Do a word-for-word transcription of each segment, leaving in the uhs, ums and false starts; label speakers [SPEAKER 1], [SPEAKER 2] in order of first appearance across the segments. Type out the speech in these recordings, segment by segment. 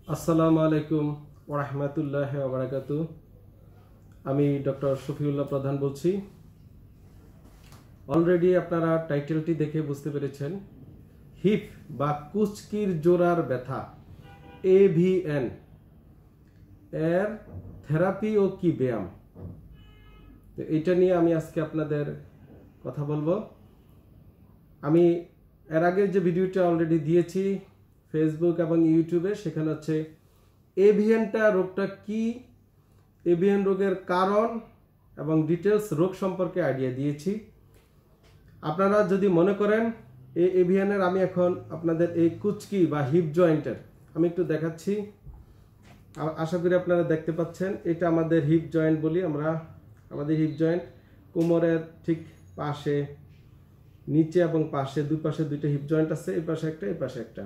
[SPEAKER 1] আসসালামু আলাইকুম ওয়া রাহমাতুল্লাহি ওয়া বারাকাতুহু। আমি ডক্টর শফিউল্লাহ প্রধান বলছি। অলরেডি আপনারা টাইটেলটি দেখে বুঝতে পেরেছেন, হিপ বা কুচকির জোড়ার ব্যথা এভিএন এর থেরাপি ও কি ব্যায়াম, তো এটা নিয়ে আমি আজকে আপনাদের কথা বলবো। আমি এর আগে যে ভিডিওটা অলরেডি দিয়েছি ফেসবুক এবং ইউটিউবে, সেখানে হচ্ছে এভিএনটা রোগটা কি, এভিএন রোগের কারণ এবং ডিটেলস রোগ সম্পর্কে আইডিয়া দিয়েছি। আপনারা যদি মনে করেন এই এভিএনের, আমি এখন আপনাদের এই কুচকি বা হিপ জয়েন্টের আমি একটু দেখাচ্ছি, আশা করি আপনারা দেখতে পাচ্ছেন। এটা আমাদের হিপ জয়েন্ট বলি আমরা, আমাদের হিপ জয়েন্ট কোমরের ঠিক পাশে, নিচে এবং পাশে, দুই পাশে দুইটা হিপ জয়েন্ট আছে, এই পাশে একটা, এই পাশে একটা,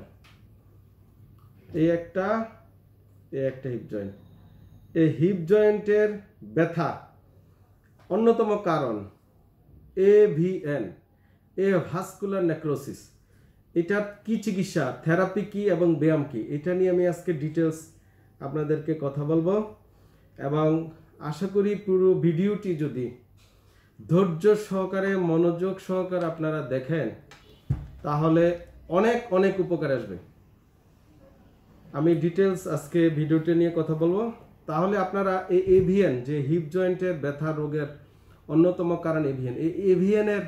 [SPEAKER 1] এই একটা, এই একটা হিপ জয়েন্ট। এই হিপ জয়েন্টের ব্যথা অন্যতম কারণ এভিএন, এ ভাস্কুলার নেক্রোসিস। এটার কি চিকিৎসা, থেরাপি কি এবং ব্যায়াম কি, এটা নিয়ে আমি আজকে ডিটেলস আপনাদেরকে কথা বলবো। এবং আশা করি পুরো ভিডিওটি যদি ধৈর্য সহকারে, মনোযোগ সহকারে আপনারা দেখেন, তাহলে অনেক অনেক উপকার আসবে। আমি ডিটেলস আজকে ভিডিওটি নিয়ে কথা বলবো। তাহলে আপনারা এই এভিএন, যে হিপ জয়েন্টের ব্যথা রোগের অন্যতম কারণ এভিএন, এই এভিএনের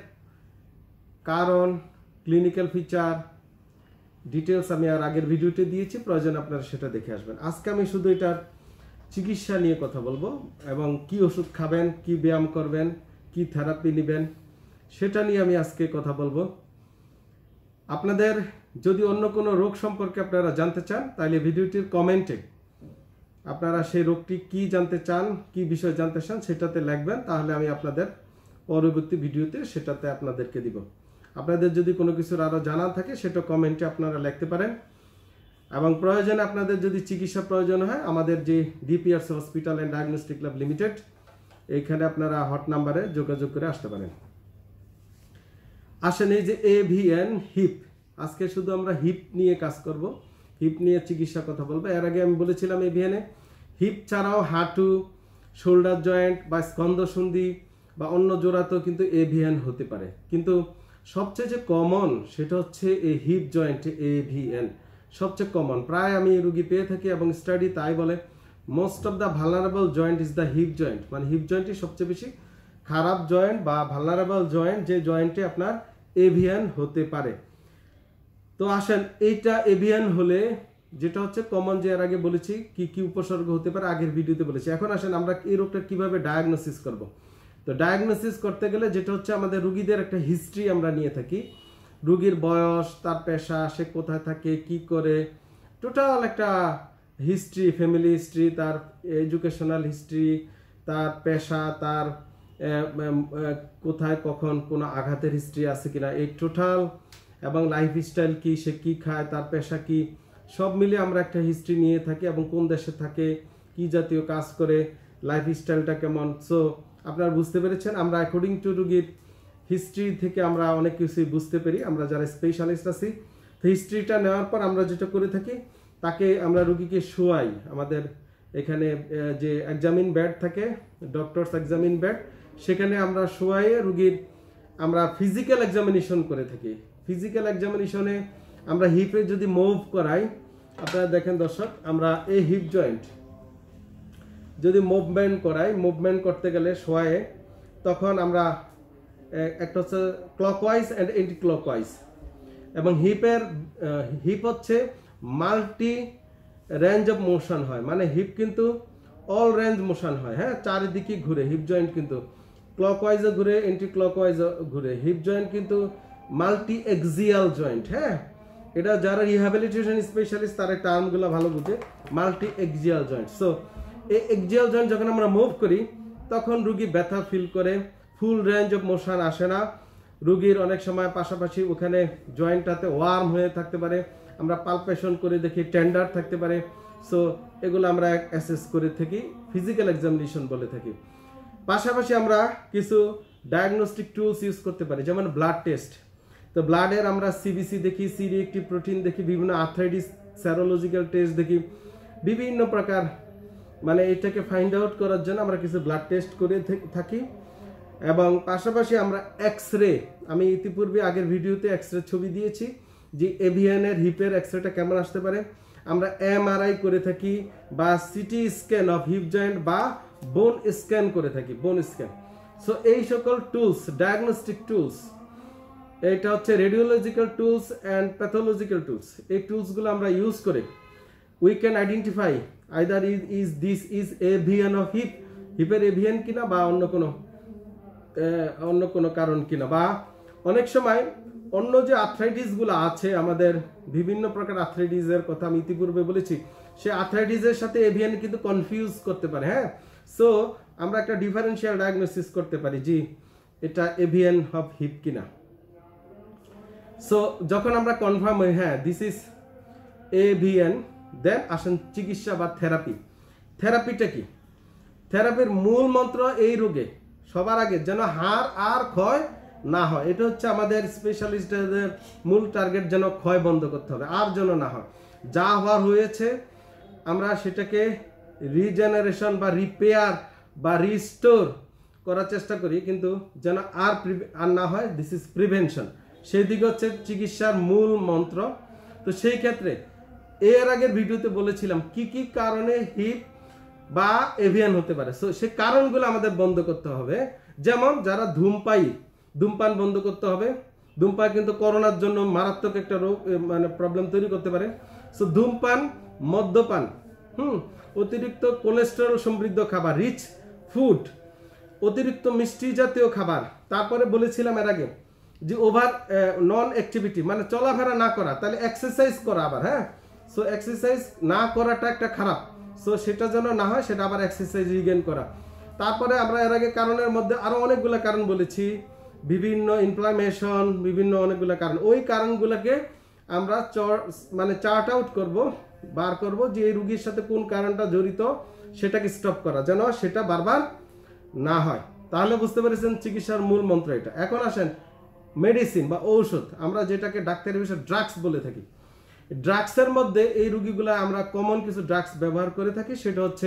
[SPEAKER 1] কারণ, ক্লিনিক্যাল ফিচার, ডিটেলস আমি আর আগের ভিডিওতে দিয়েছি, প্রয়োজন আপনারা সেটা দেখে আসবেন। আজকে আমি শুধু এটার চিকিৎসা নিয়ে কথা বলবো এবং কি ওষুধ খাবেন, কি ব্যায়াম করবেন, কি থেরাপি নেবেন, সেটা নিয়ে আমি আজকে কথা বলবো। আপনাদের যদি অন্য কোনো রোগ সম্পর্কে আপনারা জানতে চান, তাহলে ভিডিওটির কমেন্টে আপনারা সেই রোগটি কি জানতে চান, কি বিষয় জানতে চান, সেটাতে লিখবেন, তাহলে আমি আপনাদের পরবর্তী ভিডিওতে সেটাতে আপনাদেরকে দিব। আপনাদের যদি কোনো কিছুর আরও জানা থাকে, সেটা কমেন্টে আপনারা লিখতে পারেন। এবং প্রয়োজনে আপনাদের যদি চিকিৎসা প্রয়োজন হয়, আমাদের যে DPRS hospital and diagnostic lab limited, এইখানে আপনারা হট নাম্বারে যোগাযোগ করে আসতে পারেন। আসেন, এই যে এভিএন হিপ, আজকে শুধু আমরা হিপ নিয়ে কাজ করব, হিপ নিয়ে চিকিৎসা কথা বলবো। এর আগে আমি বলেছিলাম এভিএনে হিপ ছাড়াও হাঁটু, শোল্ডার জয়েন্ট বা স্কন্ধসন্ধি বা অন্য জোড়াতেও কিন্তু এভিএন হতে পারে, কিন্তু সবচেয়ে যে কমন সেটা হচ্ছে এই হিপ জয়েন্টে এভিএন সবচেয়ে কমন। প্রায় আমি রুগী পেয়ে থাকি এবং স্টাডি তাই বলে, most of the vulnerable joint is the hip joint, মানে হিপ জয়েন্টই সবচেয়ে বেশি খারাপ জয়েন্ট বা ভালনারেবল জয়েন্ট, যে জয়েন্টে আপনার এভিএন হতে পারে। তো আসেন, এইটা এভিএন হলে যেটা হচ্ছে কমন, যে এর আগে বলেছি কি কি উপসর্গ হতে পারে, আগের ভিডিওতে বলেছি। এখন আসেন আমরা এই রোগটা কিভাবে ডায়াগনোসিস করব। তো ডায়াগনোসিস করতে গেলে যেটা হচ্ছে, আমাদের রুগীদের একটা হিস্ট্রি আমরা নিয়ে থাকি, রুগীর বয়স, তার পেশা, সে কোথায় থাকে, কি করে, টোটাল একটা হিস্ট্রি, ফ্যামিলি হিস্ট্রি, তার এডুকেশনাল হিস্ট্রি, তার পেশা, তার কোথায় কখন কোনো আঘাতের হিস্ট্রি আছে কিনা, এই টোটাল, এবং লাইফস্টাইল কি, সে কি খায়, তার পেশা কি, সব মিলিয়ে আমরা একটা হিস্ট্রি নিয়ে থাকি। এবং কোন দেশে থাকে, কি জাতীয় কাজ করে, লাইফস্টাইলটা কেমন। সো আপনারা বুঝতে পেরেছেন, আমরা অ্যাকর্ডিং টু রুগীর হিস্ট্রি থেকে আমরা অনেক কিছুই বুঝতে পারি, আমরা যারা স্পেশালিস্ট আছি। তো হিস্ট্রিটা নেওয়ার পর আমরা যেটা করে থাকি, তাকে আমরা রুগীকে শোয়াই। আমাদের এখানে যে এক্সামিন বেড থাকে, ডক্টরস এক্সামিন বেড, সেখানে আমরা শোয়াইয়ে রুগীর আমরা ফিজিক্যাল এক্সামিনেশন করে থাকি। ফিজিক্যাল এক্সামিনেশনে আমরা হিপে যদি মুভ করাই, আপনারা দেখেন দর্শক, আমরা এই হিপ জয়েন্ট যদি মুভমেন্ট করাই, মুভমেন্ট করতে গেলে শোয়ায়ে, তখন আমরা একটা হচ্ছে ক্লকওয়াইজ অ্যান্ড এন্টি ক্লকওয়াইজ। এবং হিপের হিপ হচ্ছে মাল্টি রেঞ্জ অফ মোশন হয়, মানে হিপ কিন্তু অল রেঞ্জ মোশন হয়, হ্যাঁ, চারিদিকে ঘুরে। হিপ জয়েন্ট কিন্তু ক্লকওয়াইজও ঘুরে, এন্টি ক্লকওয়াইজও ঘুরে। হিপ জয়েন্ট কিন্তু মাল্টি এক্সিয়াল জয়েন্ট, হ্যাঁ, এটা যারা রিহ্যাবিলিটেশন স্পেশালিস্ট তারা টার্মগুলো ভালো বুঝে, মাল্টি এক্সিয়াল জয়েন্ট। সো এই এক্সিয়াল জয়েন্ট যখন আমরা মুভ করি, তখন রুগী ব্যথা ফিল করে, ফুল রেঞ্জ অফ মোশন আসে না। রুগীর অনেক সময় পাশাপাশি ওখানে জয়েন্টটাতে ওয়ার্ম হয়ে থাকতে পারে, আমরা পালপেশন করে দেখি, টেন্ডার থাকতে পারে। সো এগুলো আমরা অ্যাসেস করে থাকি, ফিজিক্যাল এক্সামিনেশন বলে থাকি। পাশাপাশি আমরা কিছু ডায়াগনস্টিক টুলস ইউজ করতে পারি, যেমন ব্লাড টেস্ট। তো ব্লাডের আমরা সিবিসি দেখি, সি রিঅ্যাক্টিভ প্রোটিন দেখি, বিভিন্ন আর্থ্রাইটিস সেরোলজিক্যাল টেস্ট দেখি, বিভিন্ন প্রকার মানে এটাকে ফাইন্ড আউট করার জন্য আমরা কিছু ব্লাড টেস্ট করে থাকি এবং পাশাপাশি আমরা এক্স রে, আমি ইতিপূর্বে আগের ভিডিওতে এক্স রে ছবি দিয়েছি যে এভিএনের হিপের এক্স রেটা কেমন আসতে পারে। আমরা এমআরআই করে থাকি বা CT scan of hip joint বা বোন স্ক্যান করে থাকি, বোন স্ক্যান। সো এই সকল টুলস, ডায়াগনস্টিক টুলস, এটা হচ্ছে radiological tools and pathological tools, এই টুলসগুলো আমরা ইউজ করে we can identify either is is this is AVN of hip, হিপের এভিএন কিনা বা অন্য কোনো অন্য কোনো কারণ কিনা, বা অনেক সময় অন্য যে আর্থ্রাইটিসগুলো আছে আমাদের, বিভিন্ন প্রকার আর্থ্রাইটিসের কথা আমি ইতিপূর্বে বলেছি, সে আর্থ্রাইটিসের সাথে এভিএন কিন্তু কনফিউজ করতে পারে। হ্যাঁ, সো আমরা একটা ডিফারেন্সিয়াল ডায়াগনোসিস করতে পারি যে এটা এভিএন অফ হিপ কিনা। সো যখন আমরা কনফার্ম হই হ্যাঁ দিস ইজ এভিএন, দেন আসেন চিকিৎসা বা থেরাপি। থেরাপিটা কি? থেরাপির মূল মন্ত্র এই রোগে সবার আগে যেন হাড় আর ক্ষয় না হয়, এটা হচ্ছে আমাদের স্পেশালিস্টদের মূল টার্গেট, যেন ক্ষয় বন্ধ করতে হবে, আর যেন না হয়। যা হওয়ার হয়েছে আমরা সেটাকে রিজেনারেশন বা রিপেয়ার বা রিস্টোর করার চেষ্টা করি, কিন্তু যেন আর আর না হয়, দিস ইজ প্রিভেনশন। সেই দিকে হচ্ছে চিকিৎসার মূল মন্ত্র। তো সেই ক্ষেত্রে এর আগের ভিডিওতে বলেছিলাম কি কি কারণে হিপ বা এভিএন হতে পারে। সো সেই কারণগুলো আমাদের বন্ধ করতে হবে। যেমন যারা ধূমপায়ী, ধূমপান বন্ধ করতে হবে। ধূমপান কিন্তু করোনার জন্য মারাত্মক একটা রোগ মানে প্রবলেম তৈরি করতে পারে। সো ধূমপান, মদ্যপান, হুম অতিরিক্ত কোলেস্টেরল সমৃদ্ধ খাবার, রিচ ফুড, অতিরিক্ত মিষ্টি জাতীয় খাবার, তারপরে বলেছিলাম এর আগে যে ওভার নন অ্যাক্টিভিটি মানে চলাফেরা না করা, তাহলে এক্সারসাইজ করা আবার, হ্যাঁ সো এক্সারসাইজ না করাটা একটা খারাপ, সো সেটা যেন না হয়, সেটা আবার এক্সারসাইজ রিগেন করা। তারপরে আমরা এর আগে কারণের মধ্যে আরো অনেকগুলো কারণ বলেছি, বিভিন্ন ইনফ্লামেশন, বিভিন্ন অনেকগুলো কারণ। ওই কারণগুলোকে আমরা মানে চার্ট আউট করব, বার করব যে এই রোগীর সাথে কোন কারণটা জড়িত, সেটাকে স্টপ করা যেন সেটা বারবার না হয়। তাহলে বুঝতে পেরেছেন চিকিৎসার মূল মন্ত্র এটা। এখন আসেন মেডিসিন বা ঔষধ, আমরা যেটাকে ডাক্তারের বিষয়ে ড্রাগস বলে থাকি। ড্রাগসের মধ্যে এই রোগীগুলো আমরা কমন কিছু ড্রাগস ব্যবহার করে থাকি, সেটা হচ্ছে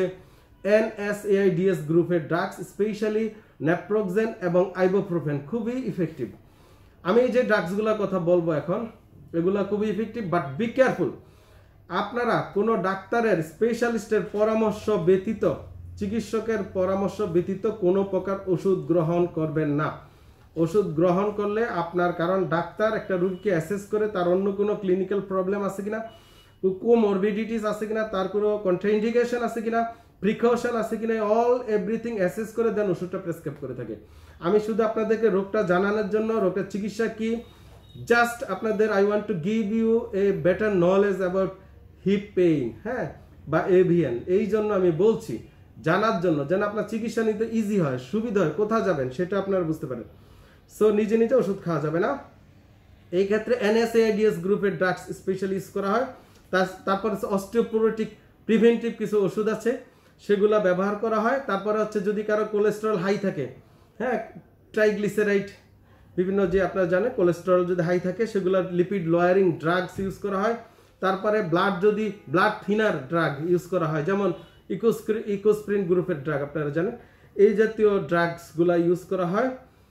[SPEAKER 1] এনএসএআইডিএস গ্রুপের ড্রাগস, স্পেশালি নেপ্রোক্সেন এবং আইবোপ্রোফেন, খুবই ইফেক্টিভ। আমি এই যে ড্রাগসগুলোর কথা বলবো এখন, এগুলো খুবই ইফেক্টিভ, বাট বি কেয়ারফুল। আপনারা কোনো ডাক্তারের স্পেশালিস্টের পরামর্শ ব্যতীত, চিকিৎসকের পরামর্শ ব্যতীত কোনো প্রকার ওষুধ গ্রহণ করবেন না। ওষুধ গ্রহণ করলে আপনার, কারণ ডাক্তার একটা রোগীকে অ্যাসেস করে তার অন্য কোনো ক্লিনিক্যাল প্রবলেম আছে কিনা, কোমরবিডিটিস আছে কিনা, তার কোনো কন্ট্রাইন্ডিকেশন আছে কিনা, প্রিকশন আছে কিনা, অল এভরিথিং অ্যাসেস করে দেন ওষুধটা প্রেসক্রাইব করে থাকে। আমি শুধু আপনাদেরকে রোগটা জানানোর জন্য, রোগের চিকিৎসা কি, জাস্ট আপনাদের I want to give you a better knowledge about hip pain, হ্যাঁ বা এভিএন, এই জন্য আমি বলছি, জানার জন্য, যেন আপনার চিকিৎসা নিতে ইজি হয়, সুবিধা হয়, কোথায় যাবেন সেটা আপনারা বুঝতে পারেন। সো নিজে নিজে ওষুধ খাওয়া যাবে না। এই ক্ষেত্রে এনএসএআইডিএস গ্রুপের ড্রাগস স্পেশালি ইউজ করা হয়। তারপর অস্টিওপোরোটিক প্রিভেন্টিভ কিছু ওষুধ আছে, সেগুলো ব্যবহার করা হয়। তারপরে হচ্ছে যদি কারো কোলেস্টেরল হাই থাকে, হ্যাঁ ট্রাইগ্লিসারাইড, বিভিন্ন যে আপনারা জানেন কোলেস্টেরল যদি হাই থাকে, সেগুলো লিপিড লোয়ারিং ড্রাগস ইউজ করা হয়। তারপরে ব্লাড, যদি ব্লাড থিনার ড্রাগ ইউজ করা হয়, যেমন ইকোস্প্রিন ইকোস্প্রিন গ্রুপের ড্রাগ আপনারা জানেন, এই জাতীয় ড্রাগসগুলো ইউজ করা হয়।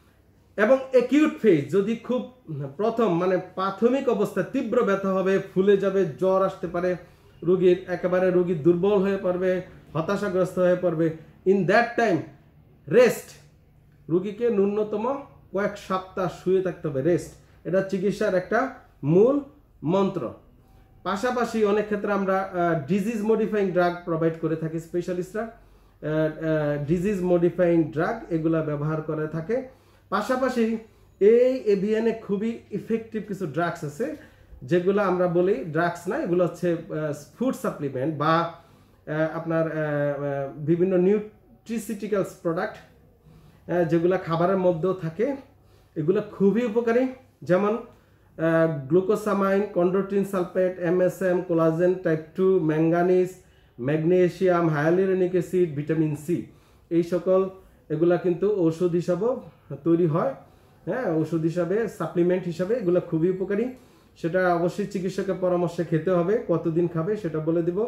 [SPEAKER 1] এবং অ্যাকিউট ফেজ, যদি খুব প্রথম মানে প্রাথমিক অবস্থা, তীব্র ব্যথা হবে, ফুলে যাবে, জ্বর আসতে পারে রোগীর, একেবারে রোগী দুর্বল হয়ে পড়বে, হতাশাগ্রস্ত হয়ে পড়বে, ইন দ্যাট টাইম রেস্ট, রোগীকে ন্যূনতম কয়েক সপ্তাহ শুয়ে থাকতে হবে, রেস্ট, এটা চিকিৎসার একটা মূল মন্ত্র। পাশাপাশি অনেক ক্ষেত্রে আমরা ডিজিজ মডিফাইং ড্রাগ প্রোভাইড করে থাকি, স্পেশালিস্টরা ডিজিজ মডিফাইং ড্রাগ এগুলা ব্যবহার করে থাকে। পাশাপাশি এই এভিএনে খুবই ইফেক্টিভ কিছু ড্রাগস আছে, যেগুলো আমরা বলি ড্রাগস না, এগুলো হচ্ছে ফুড সাপ্লিমেন্ট বা আপনার বিভিন্ন নিউট্রিসিউটিক্যালস প্রোডাক্ট, যেগুলো খাবারের মধ্যেও থাকে, এগুলো খুবই উপকারী। যেমন glucosamine, chondroitin sulphate, MSM, collagen type two, manganese, magnesium, hyaluronic acid, vitamin C, এই সকল এগুলা কিন্তু ঔষধ হিসাবেও তৈরি হয়, হ্যাঁ ওষুধ হিসাবে, সাপ্লিমেন্ট হিসাবে এগুলো খুবই উপকারী। সেটা অবশ্যই চিকিৎসকের পরামর্শে খেতে হবে, কতদিন খাবে সেটা বলে দিব।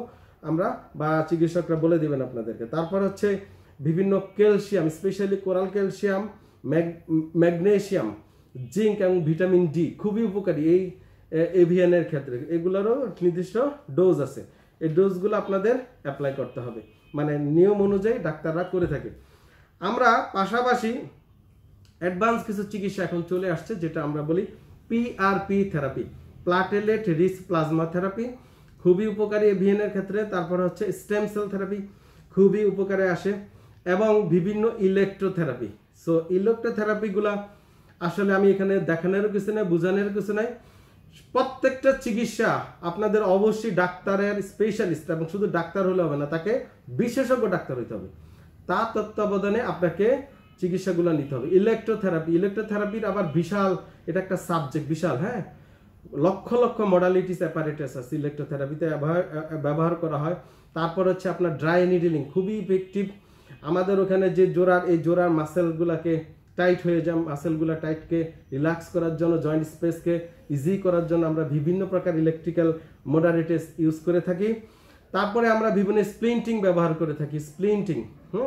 [SPEAKER 1] আমরা বা চিকিৎসকরা বলে দিবেন আপনাদেরকে। তারপর হচ্ছে বিভিন্ন calcium, specially coral calcium, magnesium, zinc এবং ভিটামিন ডি খুবই উপকারী এই এভিয়ানের ক্ষেত্রে। এগুলোরও নির্দিষ্ট ডোজ আছে, এই ডোজগুলো আপনাদের অ্যাপ্লাই করতে হবে, মানে নিয়ম অনুযায়ী ডাক্তাররা করে থাকে। আমরা পাশাপাশি অ্যাডভান্স কিছু চিকিৎসা এখন চলে আসছে, যেটা আমরা বলি PRP therapy, platelet rich plasma therapy, খুবই উপকারী এভিয়ানের ক্ষেত্রে। তারপর হচ্ছে স্টেম সেল থেরাপি, খুবই উপকারে আসে, এবং বিভিন্ন ইলেকট্রোথেরাপি। সো ইলেকট্রোথেরাপিগুলা আসলে আমি এখানে দেখানোর কিছু নাই, বোঝানোর কিছু নাই। প্রত্যেকটা চিকিৎসা আপনাদের অবশ্যই ডাক্তারের স্পেশালিস্ট, এবং শুধু ডাক্তার হলে হবে না, তাকে বিশেষজ্ঞ ডাক্তার হইতে হবে, তার তত্ত্বাবধানে আপনাকে চিকিৎসাগুলো নিতে হবে। ইলেকট্রোথেরাপি, ইলেকট্রোথেরাপির আবার বিশাল, এটা একটা সাবজেক্ট বিশাল, হ্যাঁ, লক্ষ লক্ষ মডালিটিস অ্যাপারেটাস আছে ইলেকট্রোথেরাপিতে ব্যবহার করা হয়। তারপর হচ্ছে আপনার ড্রাই নিডলিং, খুবই ইফেক্টিভ। আমাদের ওখানে যে জোড়ার, এই জোড়ার মাসেলগুলোকে টাইট হয়ে যায়, মাসেলগুলো টাইটকে রিল্যাক্স করার জন্য, জয়েন্ট স্পেসকে ইজি করার জন্য আমরা বিভিন্ন প্রকার ইলেকট্রিক্যাল মডালিটিস ইউজ করে থাকি। তারপরে আমরা বিভিন্ন স্প্লিন্টিং ব্যবহার করে থাকি, স্প্লিন্টিং, হুম,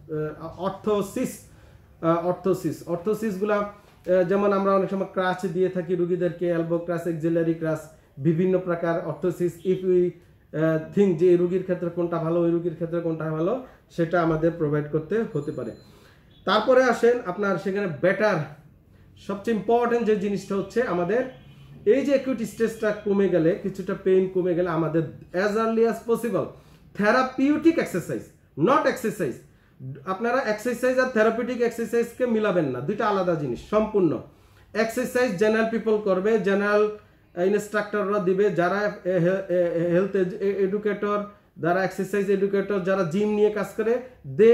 [SPEAKER 1] অর্থোসিস, অর্থোসিস অর্থোসিসগুলা যেমন আমরা অনেক সময় ক্রাচ দিয়ে থাকি রুগীদেরকে, এলবো ক্রাচ, এক্সিলারি ক্রাচ, বিভিন্ন প্রকার অর্থোসিস। ইফ উই থিঙ্ক যে এই রুগীর ক্ষেত্রে কোনটা ভালো, ওই রুগীর ক্ষেত্রে কোনটা ভালো, সেটা আমাদের প্রোভাইড করতে হতে পারে। তারপরে আসেন আপনার সেখানে বেটার, সবচেয়ে ইম্পর্টেন্ট যে জিনিসটা হচ্ছে আমাদের এই যে অ্যাকিউট স্টেজটা কমে গেলে, কিছুটা পেইন কমে গেলে আমাদের as early as possible therapeutic exercise, not exercise. আপনারা এক্সারসাইজ আর থেরাপিউটিক এক্সারসাইজকে মিলাবেন না, দুইটা আলাদা জিনিস সম্পূর্ণ। এক্সারসাইজ জেনারেল পিপল করবে, জেনারেল ইনস্ট্রাক্টররা দিবে, যারা হেলথ এডুকেটর, যারা এক্সারসাইজ এডুকেটর, যারা জিম নিয়ে কাজ করে, they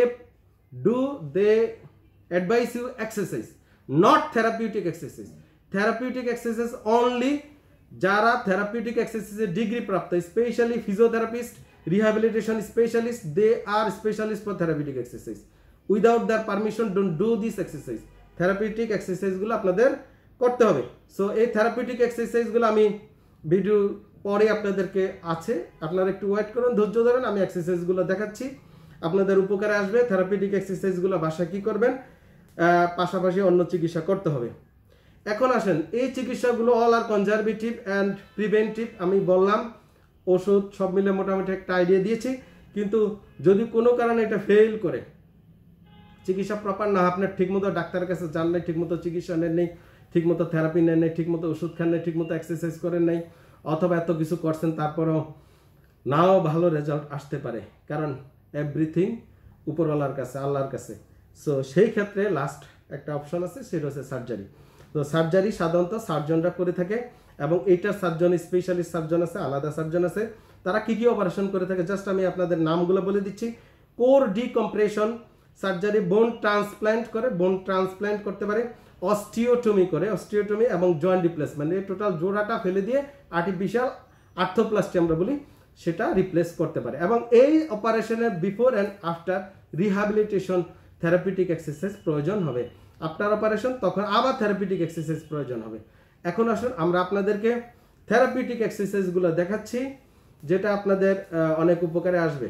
[SPEAKER 1] do they advise you exercise, not therapeutic exercise. Therapeutic exercise only যারা থেরাপিউটিক এক্সারসাইজের ডিগ্রি প্রাপ্ত, specially physiotherapist, rehabilitation specialist, they are specialist for therapeutic exercise. Without there permission don't do this exercise. Therapeutic এক্সারসাইজগুলো আপনাদের করতে হবে। So এই therapeutic এক্সারসাইজগুলো আমি video পরে আপনাদেরকে আছে, আপনারা একটু ওয়েট করুন, ধৈর্য ধরেন, আমি এক্সারসাইজগুলো দেখাচ্ছি, আপনাদের উপকারে আসবে। থেরাপিউটিক এক্সারসাইজগুলো বাসায় কি করবেন, পাশাপাশি অন্য চিকিৎসা করতে হবে। এখন আসেন, এই চিকিৎসাগুলো all are conservative and preventive. আমি বললাম ওষুধ সব মিলে মোটামুটি একটা আইডিয়া দিয়েছি, কিন্তু যদি কোনো কারণে এটা ফেল করে, চিকিৎসা প্রপার না, আপনার ঠিকমতো ডাক্তারের কাছে যান নাই, ঠিকমতো চিকিৎসা নেন নেই, ঠিকমতো থেরাপি নেন নাই, ঠিকমতো ওষুধ খান নাই, ঠিকমতো এক্সারসাইজ করেন নাই, অথবা এত কিছু করছেন তারপরেও নাও ভালো রেজাল্ট আসতে পারে, কারণ এভরিথিং উপরওয়ালার কাছে, আল্লাহর কাছে। সো সেই ক্ষেত্রে লাস্ট একটা অপশন আছে, সেটা হচ্ছে সার্জারি। তো সার্জারি সাধারণত সার্জনরা করে থাকে, এবং এইটার সার্জন, স্পেশালিস্ট সার্জন আছে, আলাদা সার্জন আছে, তারা কি কি অপারেশন করে থাকে জাস্ট আমি আপনাদের নামগুলো বলে দিচ্ছি। Core decompression surgery, bone transplant করে, বোন ট্রান্সপ্ল্যান্ট করতে পারে, অস্টিওটমি করে, অস্টিওটমি এবং জয়েন্ট রিপ্লেসমেন্ট, এই টোটাল জোড়াটা ফেলে দিয়ে আর্টিফিশিয়াল আর্থোপ্লাস্টি আমরা বলি, সেটা রিপ্লেস করতে পারে। এবং এই অপারেশনের before and after rehabilitation therapeutic exercise প্রয়োজন হবে। আফটার অপারেশন তখন আবার থেরাপিউটিক এক্সারসাইজ প্রয়োজন হবে। এখন আসুন আমরা আপনাদেরকে থেরাপিউটিক এক্সারসাইজগুলো দেখাচ্ছি, যেটা আপনাদের অনেক উপকারে আসবে।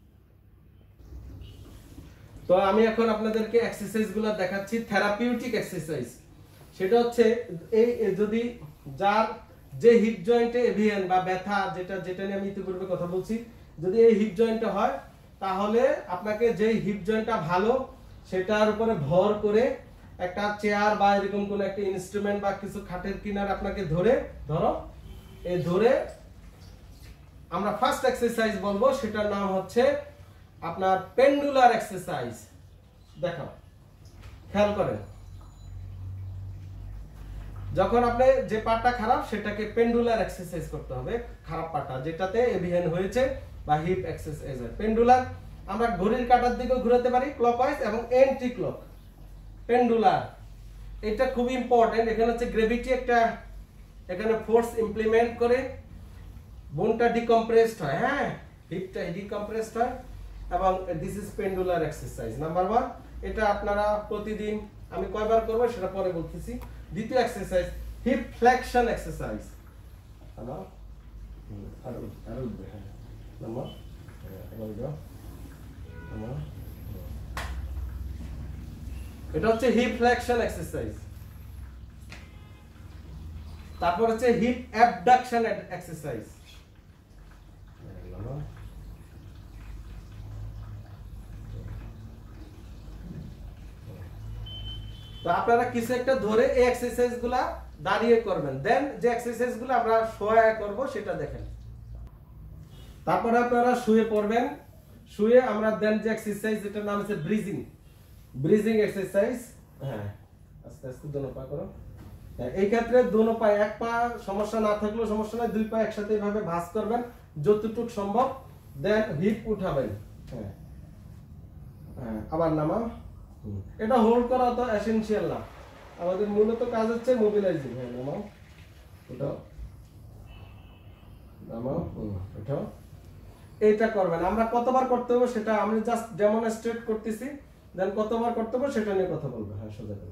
[SPEAKER 1] তো আমি এখন আপনাদেরকে এক্সারসাইজগুলো দেখাচ্ছি, থেরাপিউটিক এক্সারসাইজ। সেটা হচ্ছে এই যদি যার যে হিপ জয়েন্টে এভিয়ান বা ব্যথা, যেটা যেটা নিয়ে আমি ইতিপূর্বে কথা বলছি, যদি এই হিপ জয়েন্টে হয়, তাহলে আপনাকে যে হিপ জয়েন্টটা ভালো সেটার উপরে ভর করে একটা চেয়ার বা এরকম কোন একটা ইনস্ট্রুমেন্ট বা কিছু খাটের কিনারে আপনাকে ধরে ধরো এই ধরে আমরা ফার্স্ট এক্সারসাইজ বলবো, সেটার নাম হচ্ছে আপনার পেন্ডুলার এক্সারসাইজ। দেখো, খেয়াল করেন, যখন আপনি যে পাটা খারাপ সেটাকে পেন্ডুলার এক্সারসাইজ করতে হবে, খারাপ পাটা যেটাতে এভিয়ান হয়েছে বা হিপ এক্সারসাইজ। পেন্ডুলার আমরা ঘড়ির কাঁটার দিকে ঘোরাতে পারি ক্লকওয়াইজ এবং এন্টি ক্লক। পেন্ডুলার এটা খুবই ইম্পর্টেন্ট। এখানে হচ্ছে গ্র্যাভিটি একটা এখানে ফোর্স ইমপ্লিমেন্ট করে বোনটা ডিকম্প্রেসড হয়, হ্যাঁ, হিপটা ডিকম্প্রেসড হয়, এবং this is pendular exercise number one. এটা আপনারা প্রতিদিন, আমি কয়বার করব সেটা পরে বলতেছি। দ্বিতীয় exercise hip flexion exercise. Hello, আর আর নাম্বার এটা হচ্ছে হিপ ফ্লেকশন এক্সারসাইজ। তারপর হচ্ছে হিপ অ্যাবডাকশন এক্সারসাইজ। তো আপনারা কিছু একটা ধরে এই এক্সারসাইজগুলা দাঁড়িয়ে করবেন, দেন যে এক্সারসাইজগুলো আমরা শোয়া করব সেটা দেখেন। তারপরে আপনারা শুয়ে পড়বেন, শুয়ে আমরা দেন যে এক্সারসাইজ যেটার নাম হচ্ছে ব্রিজিং, ব্রিজিং এক্সারসাইজ। হ্যাঁ, আস্তে আস্তে দোনো পা করো। হ্যাঁ, এই ক্ষেত্রে দোনো পা, এক পা সমস্যা না থাকলেও সমস্যা নাই, দুই পা একসাথে এইভাবে ভাঁজ করবেন যতটুকু সম্ভব, দেন হিপ উঠাবেন। হ্যাঁ হ্যাঁ, আবার নামাও। এটা হোল্ড করা তো এসেনশিয়াল না, আমাদের মূলত কাজ হচ্ছে মোবিলাইজিং। হ্যাঁ, নামাও, উঠাও, নামাও, উঠাও। এইটা করবেন। আমরা কতবার করতে হবে সেটা আমি জাস্ট ডেমনস্ট্রেট করতেছি, দেন কতবার করতে হবে সেটা নিয়ে কথা বলবো। হ্যাঁ, সোজা করো।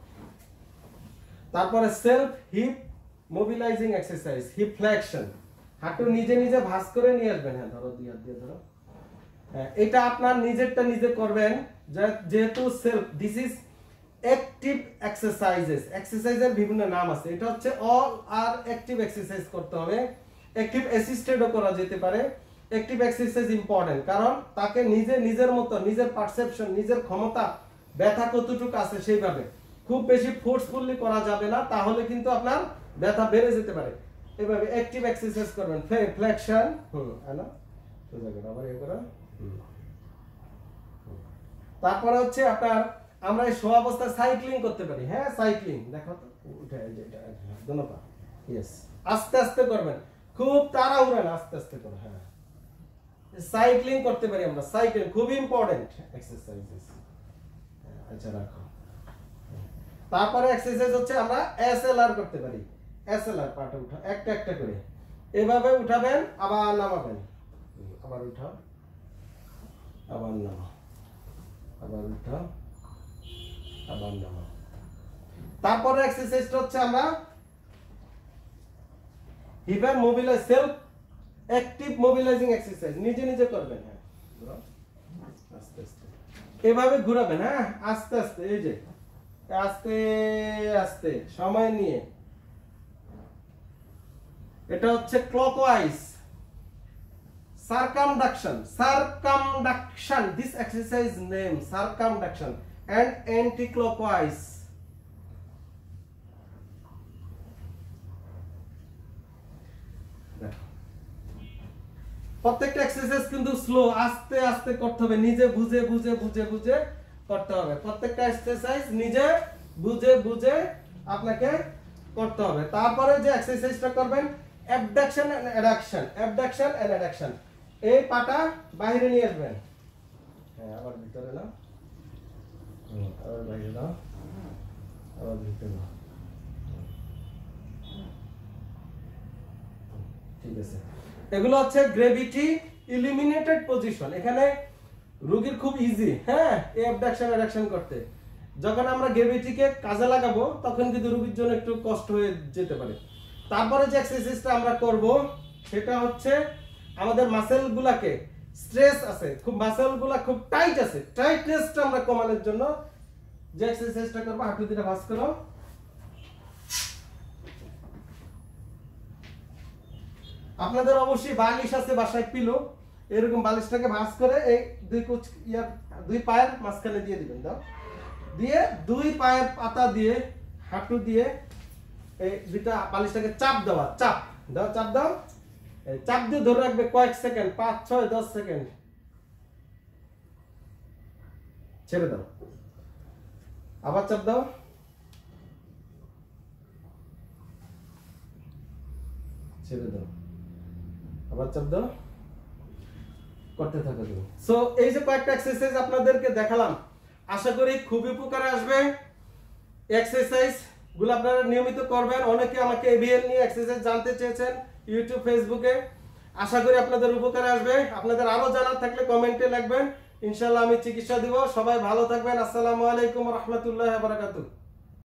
[SPEAKER 1] তারপরে self hip mobilising exercise, hip flexion. হাঁটু নিজে নিজে ভাঁজ করে নিয়ে আসবেন। হ্যাঁ, ধরো, দুই হাত দিয়ে ধরো। হ্যাঁ, এটা আপনার নিজেরটা নিজে করবেন, যেহেতু self, this is active exercises. এক্সারসাইজের বিভিন্ন নাম আছে, এটা হচ্ছে অল আর অ্যাক্টিভ এক্সারসাইজ করতে হবে। অ্যাক্টিভ অ্যাসিস্টেডও করা যেতে পারে। অ্যাক্টিভ এক্সারসাইজ ইম্পর্টেন্ট, কারণ তাকে নিজে নিজের মতো, নিজের পারসেপশন, নিজের ক্ষমতা, ব্যথা কতটুকু আছে সেইভাবে, খুব বেশি ফোর্সফুলি করা যাবে না, তাহলে কিন্তু আপনার ব্যথা বেড়ে যেতে পারে। এভাবে অ্যাক্টিভ এক্সারসাইজ করবেন, ফ্লেকশন। হুম, আনো, সোজা করো, আবার এ করো। তারপরে হচ্ছে আপনার আমরা এই শোয়া অবস্থায় সাইক্লিং করতে পারি। হ্যাঁ, সাইক্লিং দেখো তো, উঠে এটা দোনো পা। ইয়েস, আস্তে আস্তে করবেন, খুব তাড়াহুড়া না, আস্তে আস্তে করো। হ্যাঁ, সাইক্লিং করতে পারি আমরা, সাইক্লিং খুব ইম্পর্টেন্ট এক্সারসাইজেস। আচ্ছা, রাখো। তারপরে এক্সারসাইজ হচ্ছে আমরা এসএলআর করতে পারি। এসএলআর পাটা উঠা, একটা একটা করে এভাবে উঠাবেন, আবার নামাবেন, আবার উঠাও, আবার নামাও, আবার উঠাও, আবার নামাও। তারপরে এক্সারসাইজটা হচ্ছে আমরা হিপের mobilise, self active mobilising exercise, নিজে নিজে করবেন। হ্যাঁ, আস্তে আস্তে এভাবে ঘোরাবেন। হ্যাঁ, আস্তে আস্তে, এই যে আস্তে আস্তে সময় নিয়ে। এটা হচ্ছে clockwise circumduction, circumduction, this exercise name circumduction and anti-clockwise। প্রত্যেকটা এক্সারসাইজ কিন্তু স্লো, আস্তে আস্তে করতে হবে, নিজে বুঝে বুঝে বুঝে বুঝে করতে হবে। প্রত্যেকটা এক্সারসাইজ নিজে বুঝে বুঝে আপনাকে করতে হবে। তারপরে যে এক্সারসাইজটা করবেন abduction and adduction, abduction and adduction. এই পাটা বাইরে নিয়ে আসবেন। হ্যাঁ, আবার ভিতরে নাও, আবার বাইরে নাও, আবার ভিতরে নাও। ঠিক আছে, এগুলো হচ্ছে গ্র্যাভিটি ইলিমিনেটেড পজিশন। এখানে রোগীর খুব ইজি, হ্যাঁ, এই অ্যাবডাকশন অ্যাডাকশন করতে। যখন আমরা গ্র্যাভিটিকে কাজে লাগাবো তখন কিন্তু রোগীর জন্য একটু কষ্ট হয়ে যেতে পারে। তারপরে যে এক্সারসাইজটা আমরা করব সেটা হচ্ছে আমাদের মাসেলগুলোকে, স্ট্রেস আছে খুব, মাসেলগুলো খুব টাইট আছে, টাইটনেসটা আমরা কমানোর জন্য যে এক্সারসাইজটা করব, হাঁটু দুটো ভাঁজ করো। আপনাদের অবশ্যই বালিশ আছে বাসায়, পিলো, এরকম বালিশটাকে ভাঁজ করে এই দুই কুচ ইয়ার দুই পায়ের মাঝখানে দিয়ে দিবেন। দাও, দিয়ে দুই পায়ের পাতা দিয়ে হাঁটু দিয়ে এই দুইটা বালিশটাকে চাপ দেওয়া, চাপ দাও, চাপ দাও, এই চাপ দিয়ে ধরে রাখবে কয়েক সেকেন্ড, পাঁচ ছয় দশ সেকেন্ড, ছেড়ে দাও, আবার চাপ দাও, ছেড়ে দাও, আবার চাপ দাও, করতে থাকো তুমি। সো এই যে কয়েকটা এক্সারসাইজ আপনাদেরকে দেখালাম, আশা করি খুবই উপকারে আসবে। এক্সারসাইজ গুলো আপনারা নিয়মিত করবেন। অনেকে আমাকে এভিএন নিয়ে এক্সারসাইজ জানতে চেয়েছেন ইউটিউব, ফেসবুকে। আশা করি আপনাদের উপকারে আসবে। আপনাদের আরো জানার থাকলে কমেন্টে লিখবেন, ইনশাআল্লাহ আমি চিকিৎসা দিব। সবাই ভালো থাকবেন। আসসালামু আলাইকুম ওয়া রাহমাতুল্লাহি ওয়া বারাকাতুহু।